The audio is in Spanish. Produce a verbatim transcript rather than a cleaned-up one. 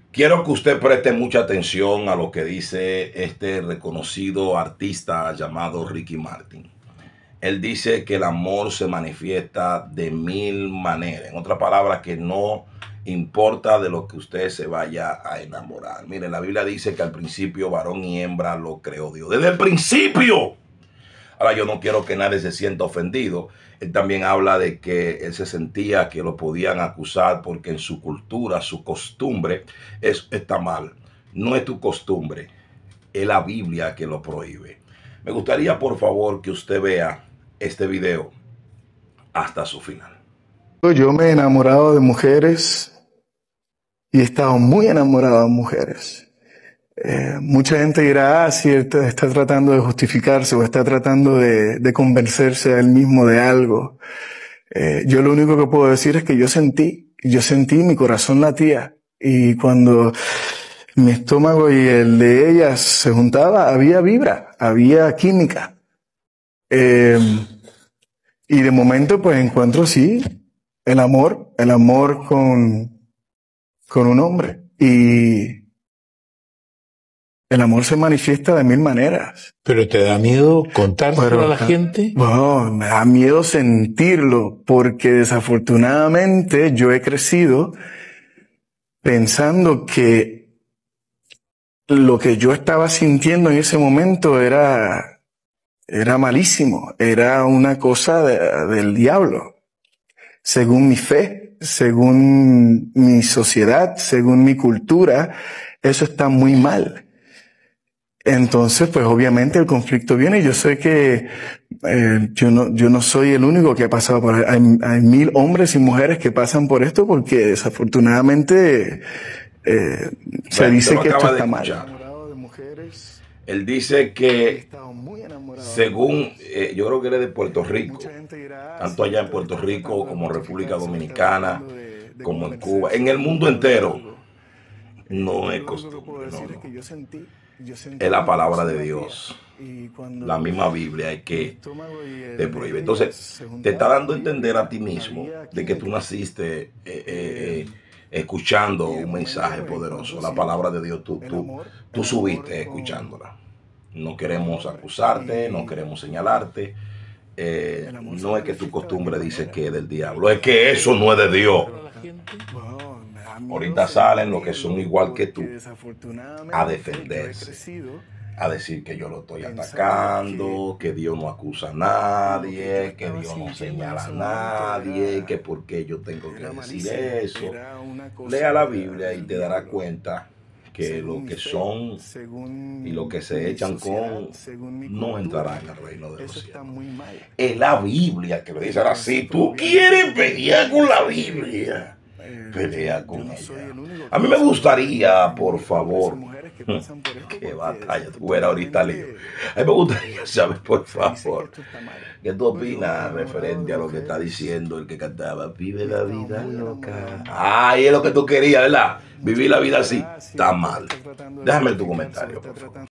Quiero que usted preste mucha atención a lo que dice este reconocido artista llamado Ricky Martin. Él dice que el amor se manifiesta de mil maneras. En otras palabras, que no importa de lo que usted se vaya a enamorar. Mire, la Biblia dice que al principio varón y hembra lo creó Dios. Desde el principio. Ahora, yo no quiero que nadie se sienta ofendido. Él también habla de que él se sentía que lo podían acusar porque en su cultura, su costumbre, eso está mal. No es tu costumbre, es la Biblia que lo prohíbe. Me gustaría, por favor, que usted vea este video hasta su final. Yo me he enamorado de mujeres y he estado muy enamorado de mujeres. Eh, mucha gente dirá, ah, sí, está, está tratando de justificarse o está tratando de, de convencerse a él mismo de algo. Eh, yo lo único que puedo decir es que yo sentí, yo sentí, mi corazón latía. Y cuando mi estómago y el de ella se juntaba, había vibra, había química. Eh, y de momento pues encuentro, sí, el amor, el amor con, con un hombre. Y el amor se manifiesta de mil maneras. ¿Pero te da miedo contárselo Pero, a la gente? Bueno, me da miedo sentirlo, porque desafortunadamente yo he crecido pensando que lo que yo estaba sintiendo en ese momento era, era malísimo, era una cosa de, del diablo, según mi fe, según mi sociedad, según mi cultura, eso está muy mal. Entonces, pues obviamente el conflicto viene. Yo sé que eh, yo no yo no soy el único que ha pasado por hay, hay mil hombres y mujeres que pasan por esto porque desafortunadamente eh, se Bueno, dice lo que esto acaba de está mal. escuchar. Él dice que según, eh, yo creo que él es de Puerto Rico, tanto allá en Puerto Rico como República Dominicana, como en Cuba, en el mundo entero, no es costumbre, no, no. Es la palabra de Dios, la misma Biblia, es que te prohíbe. Entonces, te está dando a entender a ti mismo de que tú naciste eh, eh, eh, escuchando un mensaje poderoso, la palabra de Dios, tú, tú, tú subiste escuchándola. No queremos acusarte, no queremos señalarte. Eh, no es que tu costumbre dice que es del diablo, es que eso no es de Dios. Ahorita salen los que son igual que tú a defenderse, a decir que yo lo estoy atacando, que Dios no acusa a nadie, que Dios no señala a nadie, que por qué yo tengo que decir eso. Lea la Biblia y te darás cuenta que lo que son y lo que se echan con no entrarán en el reino de los cielos. Es la Biblia que lo dice. Ahora, si tú quieres pelear con la Biblia, pelea con ella. A mí me gustaría, por favor, qué batalla fuera ahorita, lío. A mí me gustaría saber, por favor, qué tú opinas referente a lo que está diciendo el que cantaba, vive la vida loca. Ay, es lo que tú querías, ¿verdad? Vivir la vida así, está mal. Déjame tu comentario, por favor.